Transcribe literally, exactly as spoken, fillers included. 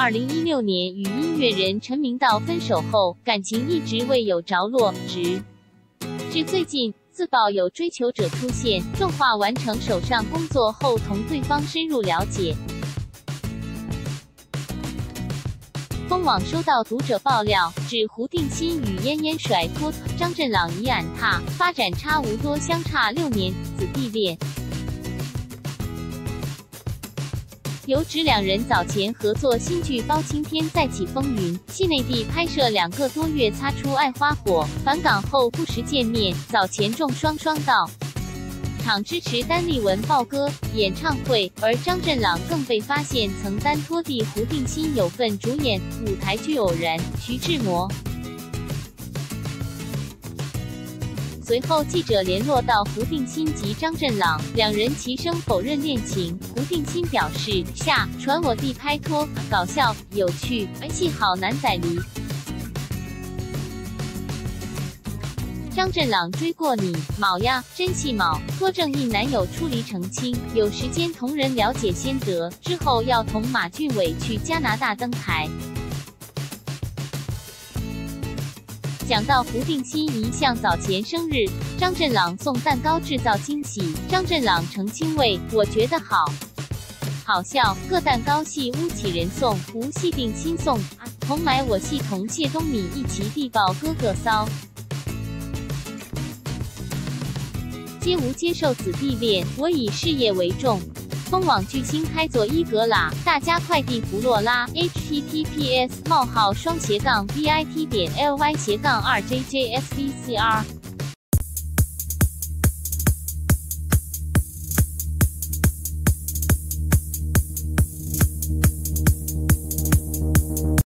二零一六年与音乐人陈明道分手后，感情一直未有着落，直至最近自曝有追求者出现，重化完成手上工作后同对方深入了解。风网收到读者爆料，指胡定欣与嫣嫣甩脱，张振朗已俺踏，发展差无多，相差六年，子弟恋。有指两人早前合作新剧《包青天再起风云》，系内地拍摄两个多月擦出爱花火，返港后不时见面，早前中双双到场支持单立文爆歌演唱会，而张振朗更被发现曾单拖地胡定欣有份主演舞台剧《偶然》，徐志摩。随后记者联络到胡定欣及张振朗，两人齐声否认恋情。胡定欣表示：下传我弟拍拖，搞笑有趣，而戏好难仔离。张振朗追过你，卯呀，真戏卯。托正义男友出离澄清，有时间同人了解先得，之后要同马俊伟去加拿大登台。讲到胡定欣一向早前生日，张振朗送蛋糕制造惊喜，张振朗澄清为我觉得好好笑，各蛋糕系屋企人送，无系定亲送，同买我系同谢东米一起地报哥哥骚。皆无接受子弟恋，我以事业为重。风网巨星开佐伊格拉，大家快递弗洛拉 ，H T T P S 冒号双斜杠 B I T 点 L Y 斜杠 R J J S V C R。